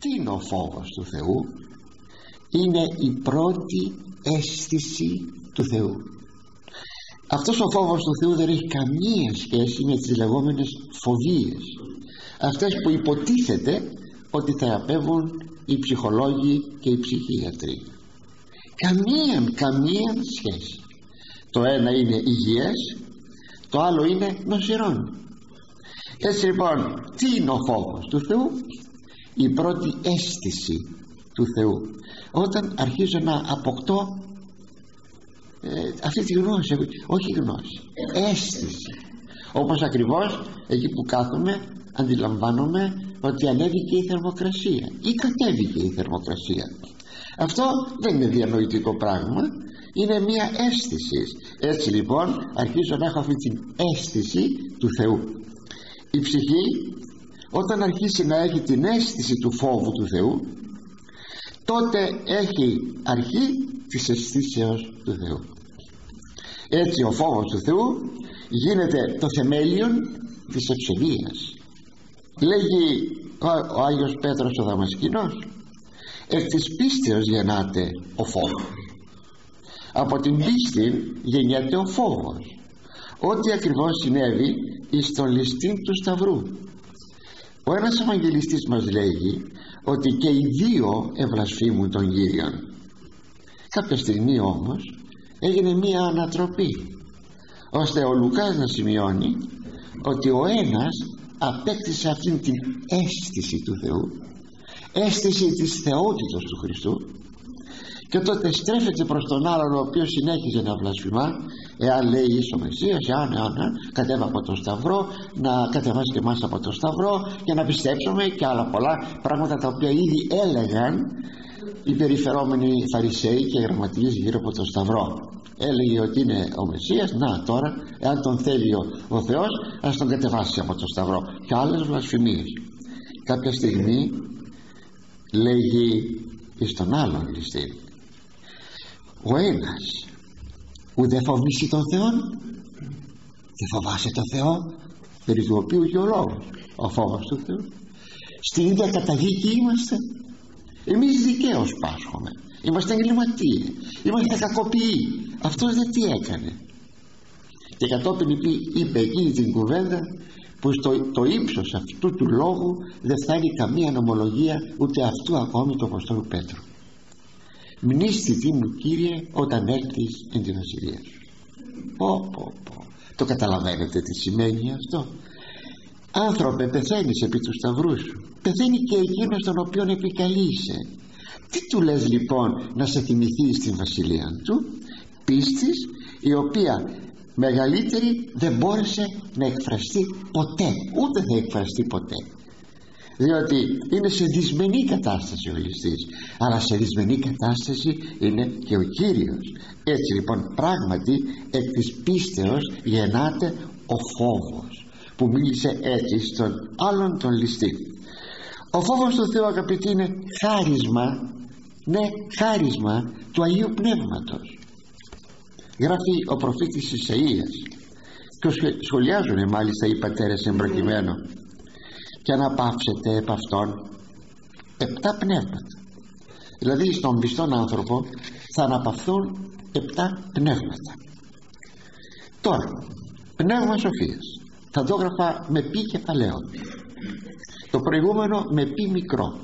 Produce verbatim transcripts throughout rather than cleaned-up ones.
Τι είναι ο φόβος του Θεού? Είναι η πρώτη αίσθηση του Θεού. Αυτός ο φόβος του Θεού δεν έχει καμία σχέση με τις λεγόμενες φοβίες, αυτές που υποτίθεται ότι θεραπεύουν οι ψυχολόγοι και οι ψυχίατροι. Καμία, καμία σχέση. Το ένα είναι υγιές, το άλλο είναι νοσηρόν. Έτσι λοιπόν, τι είναι ο φόβος του Θεού? Η πρώτη αίσθηση του Θεού. Όταν αρχίζω να αποκτώ ε, αυτή τη γνώση, όχι γνώση, αίσθηση, όπως ακριβώς εκεί που κάθομαι αντιλαμβάνομαι ότι ανέβηκε η θερμοκρασία ή κατέβηκε η θερμοκρασία. Αυτό δεν είναι διανοητικό πράγμα, είναι μία αίσθηση. Έτσι λοιπόν αρχίζω να έχω αυτή την αίσθηση του Θεού. Η ψυχή όταν αρχίσει να έχει την αίσθηση του φόβου του Θεού, τότε έχει αρχή της αισθήσεως του Θεού. Έτσι ο φόβος του Θεού γίνεται το θεμέλιο της ευσεβίας. Λέγει ο, ο Άγιος Πέτρος ο Δαμασκηνός, εκ της πίστεως γεννάται ο φόβος. Από την πίστη γεννιέται ο φόβος. Ό,τι ακριβώς συνέβη εις τον ληστήν του Σταυρού. Ο ένας Ευαγγελιστής μας λέγει ότι και οι δύο ευλασφήμουν τον Κύριον. Κάποια στιγμή όμως έγινε μία ανατροπή, ώστε ο Λουκάς να σημειώνει ότι ο ένας απέκτησε αυτήν την αίσθηση του Θεού, αίσθηση της θεότητας του Χριστού, και τότε στρέφεται προς τον άλλον, ο οποίος συνέχιζε να βλασφημά, εάν λέει είσαι ο Μεσσίας, εάν, εάν, εάν κατέβα από τον Σταυρό, να κατεβάσει και εμάς από τον Σταυρό και να πιστέψουμε, και άλλα πολλά πράγματα τα οποία ήδη έλεγαν οι περιφερόμενοι Φαρισαίοι και γραμματείες γύρω από τον Σταυρό. Έλεγε ότι είναι ο Μεσσίας, να τώρα εάν τον θέλει ο, ο Θεός ας τον κατεβάσει από τον Σταυρό, και άλλες βλασφημίες. Κάποια στιγμή λέγει εις τον άλλον ληστή, ο ένας ουδε φοβήσει τον Θεό, δεν φοβάσαι τον Θεό, περί του οποίου και ο λόγος ο φόβος του Θεού. Στην ίδια καταδίκη είμαστε. Εμείς δικαίως πάσχουμε, είμαστε εγκληματίες, είμαστε κακοποιοί. Αυτός δεν τι έκανε? Και κατόπιν είπε εκείνη την κουβέντα που στο το ύψος αυτού του λόγου δεν φτάνει καμία νομολογία ούτε αυτού ακόμη του Αποστόλου Πέτρου. Μνήσθητη μου Κύριε όταν έλθεις εν την βασιλεία σου. Πω πω πω. Το καταλαβαίνετε τι σημαίνει αυτό? Άνθρωπε, πεθαίνεις επί του σταυρού σου, πεθαίνει και εκείνος τον οποίον επικαλείσαι. Τι του λες λοιπόν να σε θυμηθεί στην βασιλεία του? Πίστης η οποία μεγαλύτερη δεν μπόρεσε να εκφραστεί ποτέ, ούτε θα εκφραστεί ποτέ, διότι είναι σε δυσμενή κατάσταση ο ληστής, αλλά σε δυσμενή κατάσταση είναι και ο Κύριος. Έτσι λοιπόν πράγματι εκ της πίστεως γεννάται ο φόβος, που μίλησε έτσι στον άλλον τον ληστή. Ο φόβος του Θεού, αγαπητοί, είναι χάρισμα, ναι, χάρισμα του Αγίου Πνεύματος. Γράφει ο προφήτης Ισαΐας, και σχολιάζουν μάλιστα οι πατέρες εμπροκειμένου, και αναπαύσετε επ' αυτόν επτά πνεύματα. Δηλαδή στον πιστόν άνθρωπο θα αναπαυθούν επτά πνεύματα. Τώρα, πνεύμα σοφίας θα το έγραφα με πι κεφαλαίο, το προηγούμενο με πι μικρό.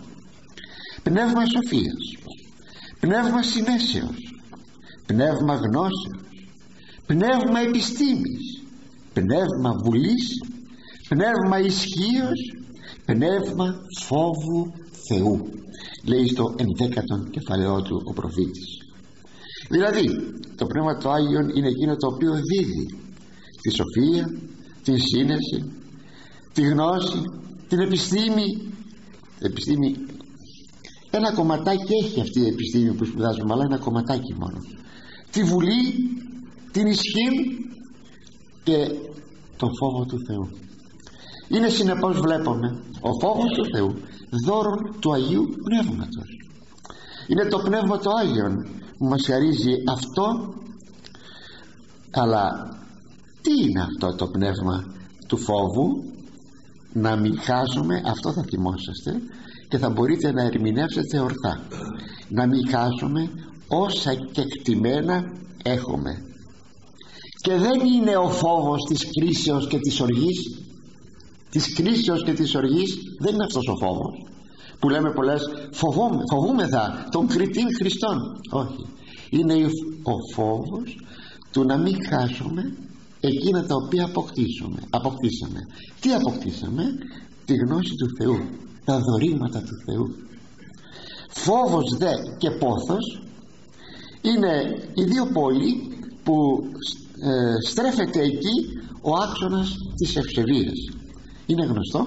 Πνεύμα σοφίας, πνεύμα συνέσεως, πνεύμα γνώσεως, πνεύμα επιστήμης, πνεύμα βουλής, πνεύμα ισχύος, πνεύμα φόβου Θεού, λέει στο ενδέκατον κεφαλαίο του ο προφήτης. Δηλαδή το Πνεύμα του Άγιον είναι εκείνο το οποίο δίδει τη σοφία, την σύνεση, τη γνώση, την επιστήμη. Επιστήμη, ένα κομματάκι έχει αυτή η επιστήμη που σπουδάζουμε, αλλά ένα κομματάκι μόνο. Τη βουλή, την ισχύ και τον φόβο του Θεού. Είναι συνεπώς, βλέπουμε, ο φόβος του Θεού δώρον του Αγίου Πνεύματος. Είναι το Πνεύμα του Άγιον που μας χαρίζει αυτό. Αλλά τι είναι αυτό το πνεύμα του φόβου? Να μην χάσουμε, αυτό θα θυμόσαστε, και θα μπορείτε να ερμηνεύσετε ορθά. Να μην χάσουμε όσα κεκτημένα έχουμε. Και δεν είναι ο φόβος της κρίσεως και της οργής. Της κρίσεως και της οργής δεν είναι αυτός ο φόβος που λέμε πολλές, φοβούμε, φοβούμεθα τον κριτήν Χριστόν. Όχι, είναι ο φόβος του να μην χάσουμε εκείνα τα οποία αποκτήσουμε, αποκτήσαμε. Τι αποκτήσαμε? Τη γνώση του Θεού, τα δωρήματα του Θεού. Φόβος δε και πόθος είναι οι δύο πόλοι που ε, στρέφεται εκεί ο άξονας της ευσεβίας. Είναι γνωστό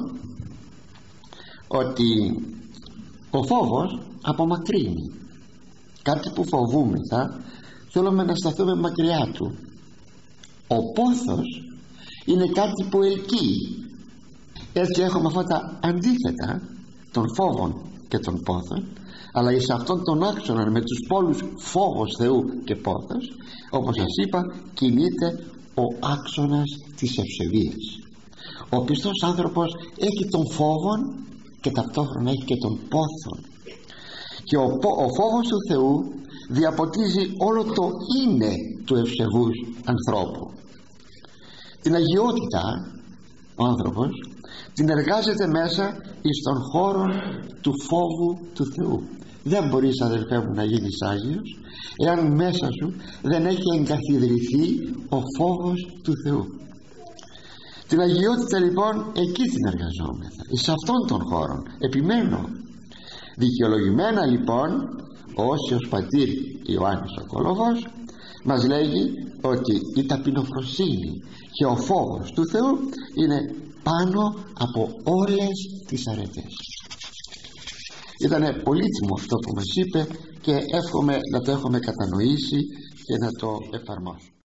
ότι ο φόβος απομακρύνει. Κάτι που φοβούμεθα θέλουμε να σταθούμε μακριά του. Ο πόθος είναι κάτι που ελκύει. Έτσι έχουμε αυτά τα αντίθετα των φόβων και των πόθων, αλλά σε αυτόν τον άξονα με τους πόλους φόβος Θεού και πόθος, όπως σας είπα, κινείται ο άξονας της ευσεβίας. Ο πιστός άνθρωπος έχει τον φόβον και ταυτόχρονα έχει και τον πόθον, και ο, ο φόβος του Θεού διαποτίζει όλο το είναι του ευσεβούς ανθρώπου. Την αγιότητα ο άνθρωπος την εργάζεται μέσα εις τον χώρο του φόβου του Θεού. Δεν μπορείς, αδελφέ μου, να γίνεις Άγιος εάν μέσα σου δεν έχει εγκαθιδρυθεί ο φόβος του Θεού. Την αγιότητα λοιπόν εκεί την εργαζόμεθα, σε αυτόν τον χώρο. Επιμένω, δικαιολογημένα λοιπόν ο Όσιος Πατήρ Ιωάννης ο Κολοβός μας λέγει ότι η ταπεινοφροσύνη και ο φόβος του Θεού είναι πάνω από όλες τις αρετές. Ήταν πολύτιμο αυτό που μας είπε και εύχομαι να το έχουμε κατανοήσει και να το εφαρμόσουμε.